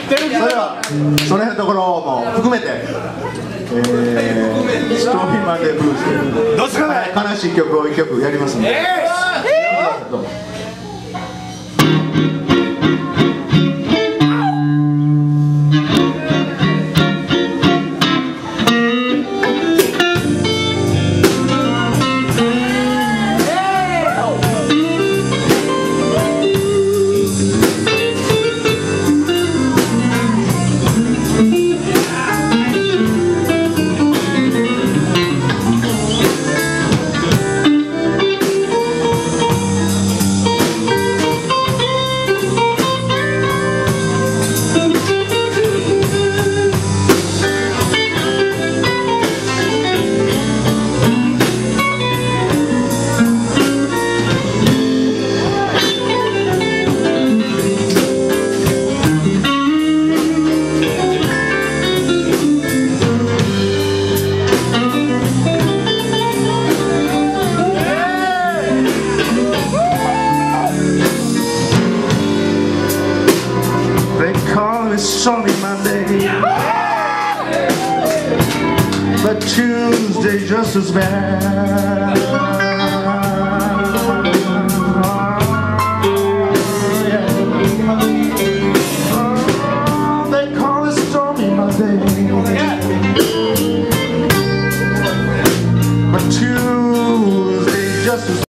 それではその辺のところも含めてストーリーマンデーブルースという悲しい曲を1曲やりますので、どうも。It's only Monday, but Tuesday just as bad. Oh, they call it stormy Monday, but Tuesday just as